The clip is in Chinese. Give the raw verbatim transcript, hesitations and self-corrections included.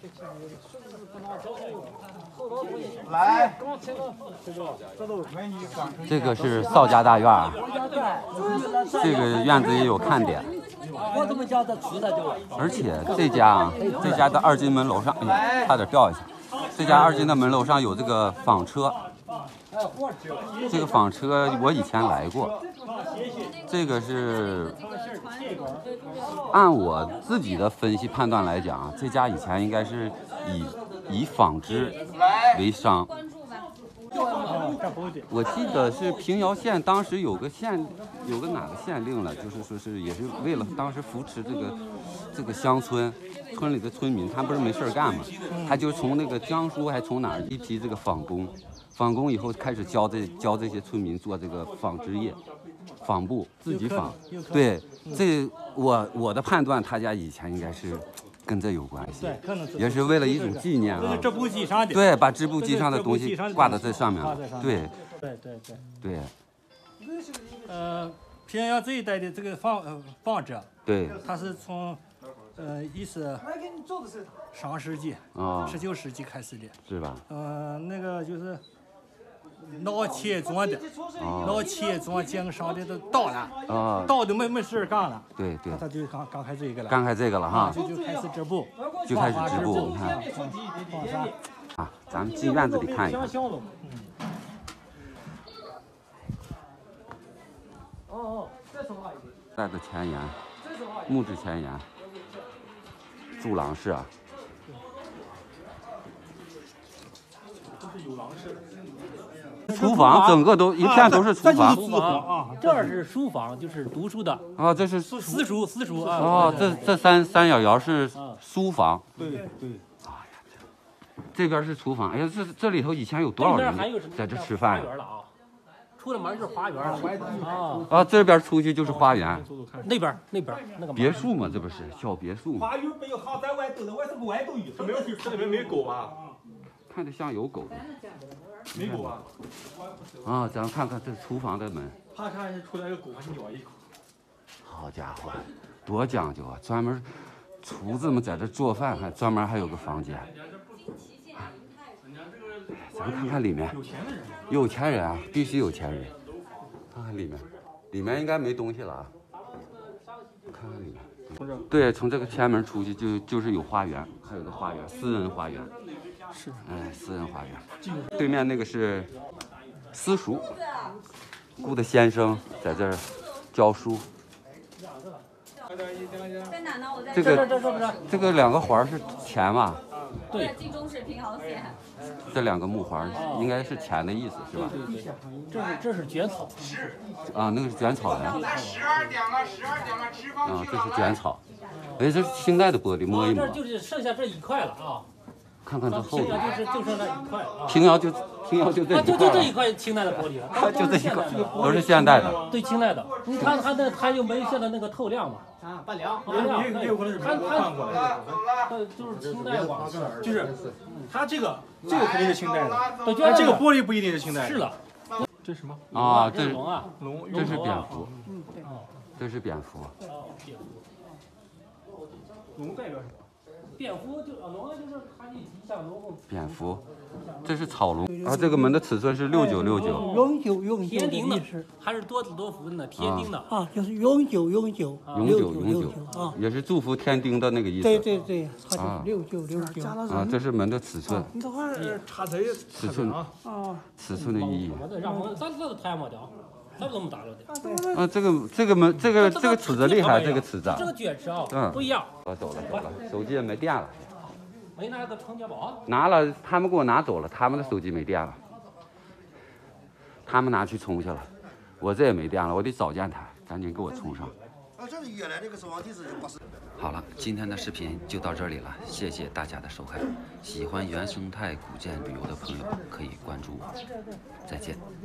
来， 这个是邵家大院儿，这个院子也有看点。而且这家这家的二进门楼上，哎呀，差点掉下去。这家二进的门楼上有这个纺车，这个纺车我以前来过。这个是按我自己的分析判断来讲，这家以前应该是以以纺织为商。我记得是平遥县当时有个县，有个哪个县令了，就是说是也是为了当时扶持这个这个乡村，村里的村民，他不是没事干嘛，他就从那个江苏还从哪儿一批这个纺工，纺工以后开始教这教这些村民做这个纺织业，纺布自己纺。对，这我我的判断，他家以前应该是。跟这有关系， 对，可能也是为了一种纪念啊。 织布机上的， 对，把织布机上的东西挂到这上面了。对， 对对对对。 呃，平遥这一带的这个纺呃纺织， 对， 它是从呃一是上世纪啊十九世纪开始的， 是吧？ 呃，那个就是老企业做的，老企业做经商的都倒了，啊，倒都没没事干了。 对对， 他就刚刚开这个了， 刚开这个了哈， 就就开始织布， 就开始织布，你看，啊，咱们进院子里看一看。哦哦，这是啥？ 带的前沿，木质前沿，柱廊式啊。 这是有廊式。 厨房整个都一片都是厨房， 厨房啊，这儿是书房，就是读书的啊，这是私塾私塾啊。 哦，这这三三角窑是书房， 对对。 哎呀，这这边是厨房，哎呀，这这里头以前有多少人在这吃饭呀？ 出了门就是花园了啊啊，这边出去就是花园， 那边那边那个别墅嘛，这不是小别墅吗？ 花园没有好在外头的，为什么外头有？ 这没有，这里面没狗吧？ 看着像有狗的。 没狗吧？ 啊，咱们看看这厨房的门。 怕看见出来个狗，还咬一口。 好家伙，多讲究啊！专门厨子们在这做饭，还专门还有个房间。咱们看看里面。有钱人啊，必须有钱人。看看里面，里面应该没东西了啊。看看里面。对，从这个前门出去就就是有花园，还有个花园，私人花园。是，哎，私人花园。对面那个是私塾，顾的先生在这儿教书。 在哪呢？我在这个这个两个环是钱吧？ 对，冀中市平遥县。 这两个木环应该是钱的意思，是吧？ 对对对，这是这是卷草。 啊，那个是卷草的。 十二点了，十二点了，吃饭啊，这是卷草。哎，这是清代的玻璃，摸一摸。 这就是剩下这一块了啊。 看看这后头， 就是就剩那一块啊。 平遥就平遥就这一块， 就就这一块清代的玻璃了， 就这一块都是现代的。 对，清代的。你看它那它又没现在那个透亮嘛。啊，半亮。半亮。也有可能是它它它就是清代往这儿， 就是它这个这个肯定是清代的， 对， 但这个玻璃不一定是清代的。 是了。 这是什么？ 啊，这是龙啊， 龙， 这是蝙蝠。嗯，对。这是蝙蝠。 龙代表什么？ 蝙蝠就龙就是它的吉祥龙。 蝙蝠，这是草龙啊。这个门的尺寸是六九六九。 永久永久天丁的意思还是多子多福的呢？天丁的啊，就是永久永久永久永久啊， 也是祝福天丁的那个意思。 对对对，它就是六九六九啊。这是门的尺寸。 你这话插谁？ 尺寸啊啊， 尺寸的意义。 让我咱这都太没的，咱怎么打着的？ 啊，这个这个门这个这个尺子厉害，这个尺子。 这个卷尺啊， 嗯， 不一样。 我走了走了，手机也没电了。 没拿个充电宝？ 拿了，他们给我拿走了，他们的手机没电了，他们拿去充去了，我这也没电了，我得找见他，赶紧给我充上。 啊，这是原来那个是往地是八十。 好了，今天的视频就到这里了，谢谢大家的收看。喜欢原生态古建旅游的朋友可以关注我，再见。